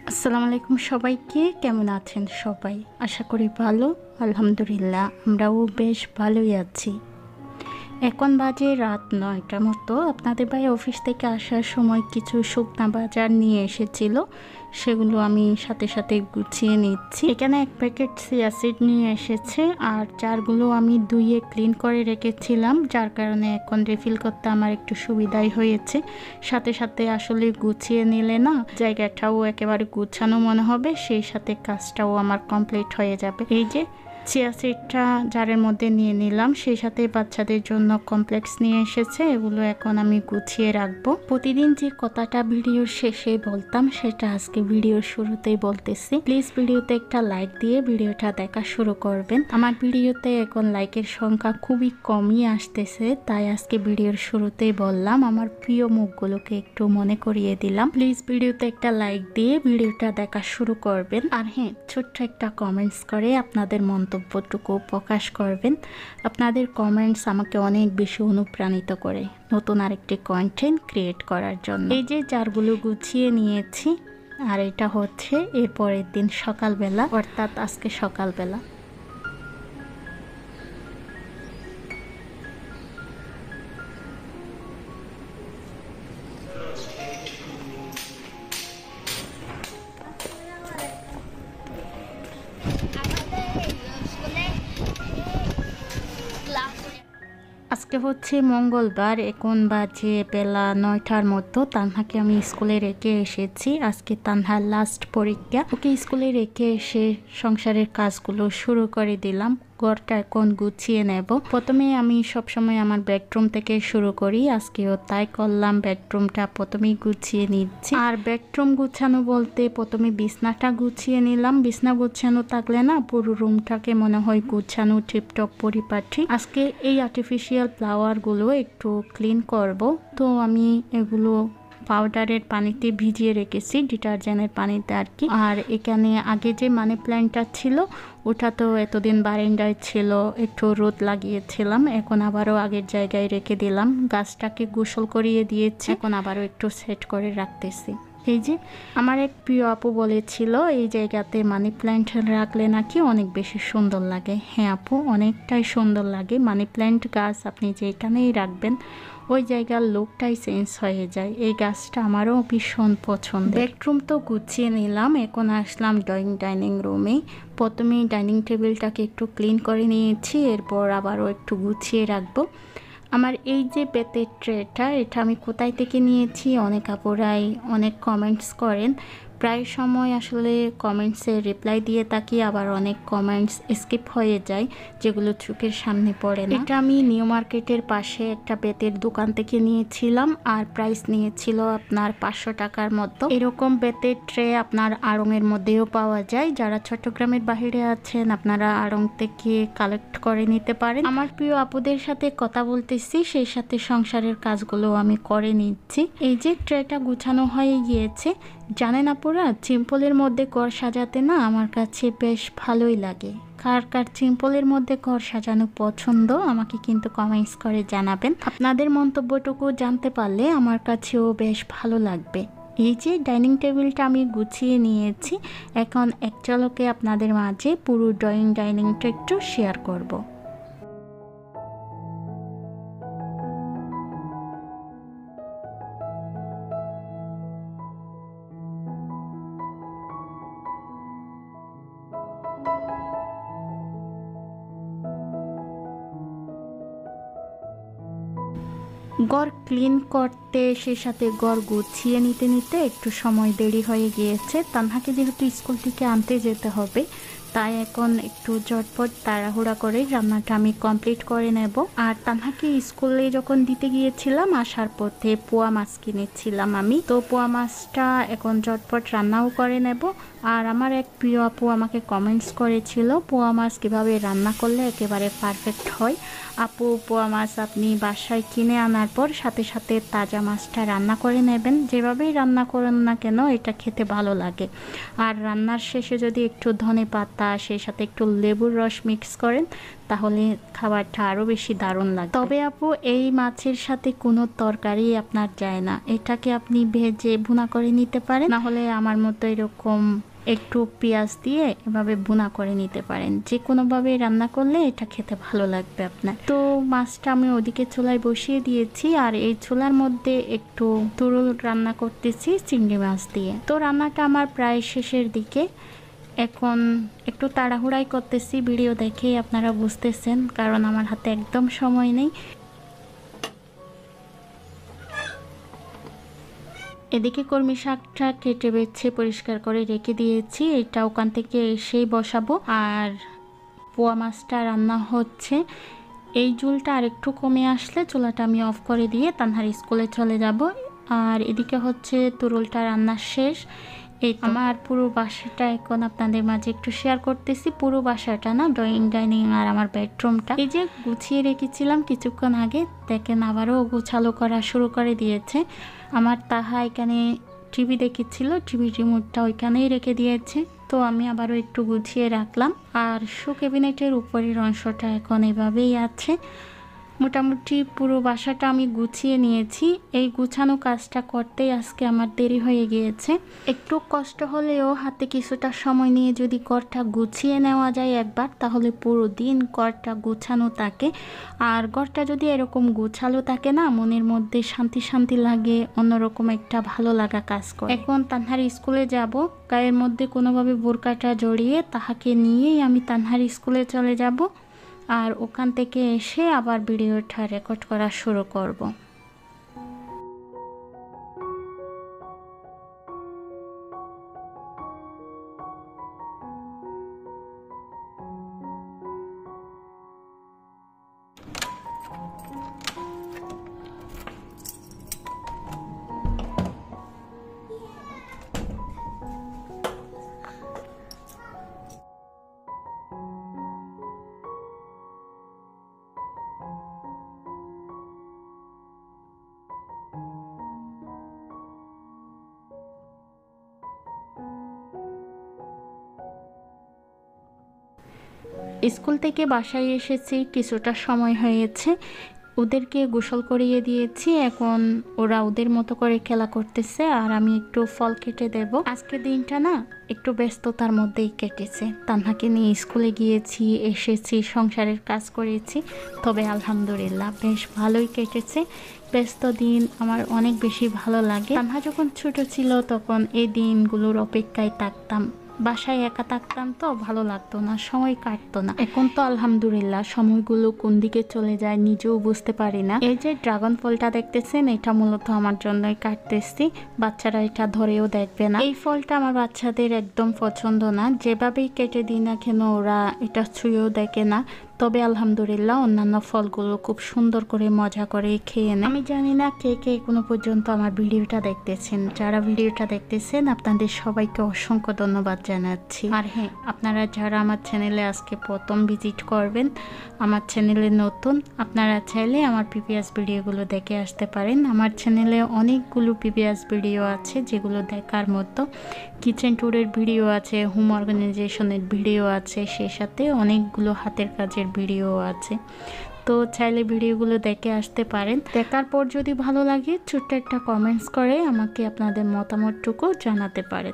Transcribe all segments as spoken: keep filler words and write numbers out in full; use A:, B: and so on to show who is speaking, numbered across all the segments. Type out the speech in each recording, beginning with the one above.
A: আসসালামু আলাইকুম সবাইকে, কেমন আছেন সবাই? আশা করি ভালো। আলহামদুলিল্লাহ আমরাও বেশ ভালোই আছি। এখন বাজে রাত নয়টার মতো। আপনাদের ভাই অফিস থেকে আসার সময় কিছু শুকনা বাজার নিয়ে এসেছিল, সেগুলো আমি সাথে সাথে গুছিয়ে নিচ্ছি। এখানে এক প্যাকেট সিয়াসিড নিয়ে এসেছে, আর চারগুলো আমি ধুয়ে ক্লিন করে রেখেছিলাম, যার কারণে এখন রিফিল করতে আমার একটু সুবিধাই হয়েছে। সাথে সাথে আসলে গুছিয়ে নিলে না জায়গাটাও একেবারে গুছানো মনে হবে, সেই সাথে কাজটাও আমার কমপ্লিট হয়ে যাবে। এই যে চিয়া সিডটা জারের মধ্যে নিয়ে নিলাম, সেই সাথে বাচ্চাদের জন্য কমপ্লেক্স নিয়ে এসেছে, এগুলো এখন আমি গুছিয়ে রাখবো। প্রতিদিন যে কথাটা ভিডিওর শেষে বলতাম সেটা আজকে ভিডিওর শুরুতেই বলতেছি। প্লিজ ভিডিওতে একটা লাইক দিয়ে ভিডিওটা দেখা শুরু করবেন। আমার ভিডিওতে এখন লাইকের সংখ্যা খুবই কমই আসতেছে, তাই আজকে ভিডিওর শুরুতেই বললাম, আমার প্রিয় মুখগুলোকে একটু মনে করিয়ে দিলাম। প্লিজ ভিডিওতে একটা লাইক দিয়ে ভিডিওটা দেখা শুরু করবেন। আর হ্যাঁ, ছোট্ট একটা কমেন্টস করে আপনাদের মন্তব্য মন্তব্যটুকু প্রকাশ করবেন। আপনাদের কমেন্টস আমাকে অনেক বেশি অনুপ্রাণিত করে নতুন আরেকটি কন্টেন্ট ক্রিয়েট করার জন্য। এই যে জারগুলো গুছিয়ে নিয়েছি, আর এটা হচ্ছে এর পরের দিন সকালবেলা, অর্থাৎ আজকে সকালবেলা। আজকে হচ্ছে মঙ্গলবার, এখন বাজে বেলা নয়টার মতো। তানহাকে আমি স্কুলে রেখে এসেছি, আজকে তানহার লাস্ট পরীক্ষা। ওকে স্কুলে রেখে এসে সংসারের কাজগুলো শুরু করে দিলাম। ঘরটা এখন গুছিয়ে নেব। প্রথমে আমি সবসময় আমার বেডরুম থেকে শুরু করি, আজকেও তাই করলাম। বেডরুমটা প্রথমেই গুছিয়ে নিচ্ছি। আর বেডরুম গুছানো বলতে প্রথমে বিছনাটা গুছিয়ে নিলাম। বিছনা গুছানো থাকলে না পুরো রুমটাকে মনে হয় গুছানো, টিপটপ পরিপাটি। আজকে এই আর্টিফিশিয়াল ফ্লাওয়ার গুলো একটু ক্লিন করব, তো আমি এগুলো পাউডারের পানিতে ভিজিয়ে রেখেছি, ডিটারজেন্টের পানিতে আর কি। আর এখানে আগে যে মানি প্ল্যান্টটা ছিল ওটা তো এতদিন বারান্দায় ছিল, একটু রোদ লাগিয়েছিলাম, এখন আবারও আগের জায়গায় রেখে দিলাম। গাছটাকে গোসল করিয়ে দিয়েছি, এখন আবারও একটু সেট করে রাখতেছি। এই যে আমার এক প্রিয় আপু বলেছিল এই জায়গাতে মানি প্ল্যান্ট রাখলে নাকি অনেক বেশি সুন্দর লাগে। হ্যাঁ আপু, অনেকটাই সুন্দর লাগে। মানি প্ল্যান্ট গাছ আপনি যেখানেই রাখবেন ওই জায়গার লুকটাই চেঞ্জ হয়ে যায়। এই গাছটা আমারও ভীষণ পছন্দ। বেডরুম তো গুছিয়ে নিলাম, এখন আসলাম ড্রয়িং ডাইনিং রুমে। প্রথমেই ডাইনিং টেবিলটাকে একটু ক্লিন করে নিয়েছি, এরপর আবারও একটু গুছিয়ে রাখবো। আমার এই যে বেতের ট্রেটা, এটা আমি কোথায় থেকে নিয়েছি অনেক আপুরাই অনেক কমেন্টস করেন। প্রায় সময় আসলে কমেন্টসে রিপ্লাই দিয়ে থাকি, আবার অনেক কমেন্টস স্কিপ হয়ে যায় যেগুলো চোখের সামনে পড়ে না। এটা আমি নিউ মার্কেটের পাশে একটা বেতের দোকান থেকে নিয়েছিলাম, আর প্রাইস নিয়েছিল আপনার পাঁচশো টাকার মতো। এরকম বেতের ট্রে আপনার আড়ংয়ের মধ্যেও পাওয়া যায়। যারা চট্টগ্রামের বাইরে আছেন আপনারা আড়ং থেকে কালেক্ট করে নিতে পারেন। আমার প্রিয় আপুদের সাথে কথা বলতেছি, সেই সাথে সংসারের কাজগুলো আমি করে নিচ্ছি। এই যে ট্রেটা গুছানো হয়ে গিয়েছে। জানেন আপুরা, সিম্পলের মধ্যে ঘর সাজাতে না আমার কাছে বেশ ভালোই লাগে। কার কার সিম্পলের মধ্যে ঘর সাজানো পছন্দ আমাকে কিন্তু কমেন্টস করে জানাবেন। আপনাদের মন্তব্যটুকু জানতে পারলে আমার কাছেও বেশ ভালো লাগবে। এই যে ডাইনিং টেবিলটা আমি গুছিয়ে নিয়েছি, এখন এক ঝলকে আপনাদের মাঝে পুরো ড্রয়িং ডাইনিংটা একটু শেয়ার করব। ঘর ক্লিন করতে, সে সাথে ঘর গুছিয়ে নিতে নিতে একটু সময় দেরি হয়ে গিয়েছে। তানহাকে যেহেতু স্কুল থেকে আনতে যেতে হবে, তাই এখন একটু ঝটপট তাড়াহুড়া করে রান্নাটা আমি কমপ্লিট করে নেব। আর তানহাকে স্কুলে যখন দিতে গিয়েছিলাম আসার পথে পোয়া মাছ কিনেছিলাম আমি, তো পোয়া মাছটা এখন ঝটপট রান্নাও করে নেব। আর আমার এক প্রিয় আপু আমাকে কমেন্টস করেছিল পোয়া মাছ কীভাবে রান্না করলে একেবারে পারফেক্ট হয়। আপু, পোয়া মাছ আপনি বাসায় কিনে আনার পর সাথে সাথে তাজা মাছটা রান্না করে নেবেন। যেভাবেই রান্না করেন না কেন এটা খেতে ভালো লাগে। আর রান্নার শেষে যদি একটু ধনে পাতা সেই সাথে একটু লেবুর রস মিক্স করেন তাহলে খাবারটা আরও বেশি দারুণ লাগে। তবে আপু, এই মাছের সাথে কোনো তরকারি আপনার যায় না। এটাকে আপনি ভেজে ভুনা করে নিতে পারেন, না হলে আমার মতো এরকম একটু পেঁয়াজ দিয়ে এভাবে ভুনা করে নিতে পারেন। যে কোনোভাবে রান্না করলে এটা খেতে ভালো লাগবে আপনার। তো মাছটা আমি ওদিকে চুলায় বসিয়ে দিয়েছি আর এই চুলার মধ্যে একটু তুরুল রান্না করতেছি চিংড়ি মাছ দিয়ে। তো রান্নাটা আমার প্রায় শেষের দিকে। এখন একটু তাড়াহুড়াই করতেছি, ভিডিও দেখেই আপনারা বুঝতেছেন, কারণ আমার হাতে একদম সময় নেই। এদিকে কলমি শাকটা কেটে বেছে পরিষ্কার করে রেখে দিয়েছি, এটা ওখান থেকে এসেই বসাবো। আর পোয়া মাছটা রান্না হচ্ছে। এই ঝোলটা আর একটু কমে আসলে চুলাটা আমি অফ করে দিয়ে তানহার স্কুলে চলে যাব। আর এদিকে হচ্ছে তুরুলটা রান্না শেষ। এই আমার পুরো বাসাটা এখন আপনাদের মাঝে একটু শেয়ার করতেছি। পুরো বাসাটা না, ড্রয়িং ডাইনিং আর আমার বেডরুমটা এই যে গুছিয়ে রেখেছিলাম কিছুক্ষণ আগে, দেখেন আবারও গোছালো করা শুরু করে দিয়েছে। আমার তাহা এখানে টিভি দেখেছিল, টিভির রিমোটটা ওইখানেই রেখে দিয়েছে। তো আমি আবারও একটু গুছিয়ে রাখলাম। আর শো ক্যাবিনেটের উপরের অংশটা এখন এভাবেই আছে। মোটামুটি পুরো বাসাটা আমি গুছিয়ে নিয়েছি। এই গুছানো কাজটা করতেই আজকে আমার দেরি হয়ে গিয়েছে। একটু কষ্ট হলেও হাতে কিছুটা সময় নিয়ে যদি ঘরটা গুছিয়ে নেওয়া যায় একবার, তাহলে পুরো দিন ঘরটা গুছানো থাকে। আর ঘরটা যদি এরকম গুছালো থাকে না, মনের মধ্যে শান্তি শান্তি লাগে, অন্যরকম একটা ভালো লাগা কাজ করে। এখন তানহার স্কুলে যাব, গায়ের মধ্যে কোনোভাবে বোরকাটা জড়িয়ে তাহাকে নিয়েই আমি তানহার স্কুলে চলে যাব। আর ওখান থেকে এসে আবার ভিডিওটা রেকর্ড করা শুরু করব। স্কুল থেকে বাসায় এসেছি, কিছুটা সময় হয়েছে, ওদেরকে গোসল করিয়ে দিয়েছি। এখন ওরা ওদের মতো করে খেলা করতেছে আর আমি একটু ফল কেটে দেব। আজকের দিনটা না একটু ব্যস্ততার মধ্যেই কেটেছে। তানহাকে নিয়ে স্কুলে গিয়েছি, এসেছি, সংসারের কাজ করেছি, তবে আলহামদুলিল্লাহ বেশ ভালোই কেটেছে। ব্যস্ত দিন আমার অনেক বেশি ভালো লাগে। তানহা যখন ছোট ছিল তখন এই দিনগুলোর অপেক্ষায় থাকতাম। বাসায় একা থাকতাম তো ভালো লাগতো না, সময় কাটতো না। এখন তো আলহামদুলিল্লাহ সময়গুলো কোন দিকে চলে যায় নিজেও বুঝতে পারি না। এই যে ড্রাগন ফলটা দেখতেছেন, এটা মূলত আমার জন্যই কাটতেছি, বাচ্চারা এটা ধরেও দেখবে না। এই ফলটা আমার বাচ্চাদের একদম পছন্দ না, যেভাবেই কেটে দিই না কেন ওরা এটা ছুঁয়েও দেখে না। তবে আলহামদুলিল্লাহ অন্যান্য ফলগুলো খুব সুন্দর করে মজা করে খেয়ে নেয়। আমি জানি না কে কে এখনো পর্যন্ত আমার ভিডিওটা দেখতেছেন। যারা ভিডিওটা দেখতেছেন আপনাদের সবাইকে অসংখ্য ধন্যবাদ জানাচ্ছি। আর হ্যাঁ, আপনারা যারা আমার চ্যানেলে আজকে প্রথম ভিজিট করবেন, আমার চ্যানেলে নতুন, আপনারা চাইলে আমার প্রিভিয়াস ভিডিওগুলো দেখে আসতে পারেন। আমার চ্যানেলে অনেকগুলো প্রিভিয়াস ভিডিও আছে যেগুলো দেখার মতো। কিচেন ট্যুরের ভিডিও আছে, হোম অর্গানাইজেশনের ভিডিও আছে, সেই সাথে অনেকগুলো হাতের কাজের ভিডিও আছে। তো চাইলে ভিডিওগুলো দেখে আসতে পারেন। দেখার পর যদি ভালো লাগে ছোট্ট একটা কমেন্টস করে আমাকে আপনাদের মতামতটুকু জানাতে পারেন।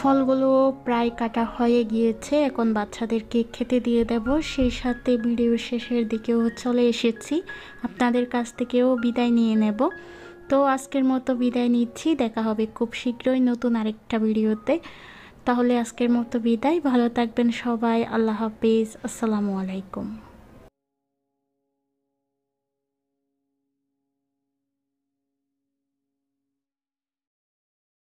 A: ফলগুলো প্রায় কাটা হয়ে গিয়েছে, এখন বাচ্চাদেরকে খেতে দিয়ে দেব। সেই সাথে ভিডিও শেষের দিকেও চলে এসেছি, আপনাদের কাছ থেকেও বিদায় নিয়ে নেব। তো আজকের মতো বিদায় নিচ্ছি, দেখা হবে খুব শীঘ্রই নতুন আরেকটা ভিডিওতে। তাহলে আজকের মতো বিদায়, ভালো থাকবেন সবাই, আল্লাহ হাফেজ, আসসালামু আলাইকুম।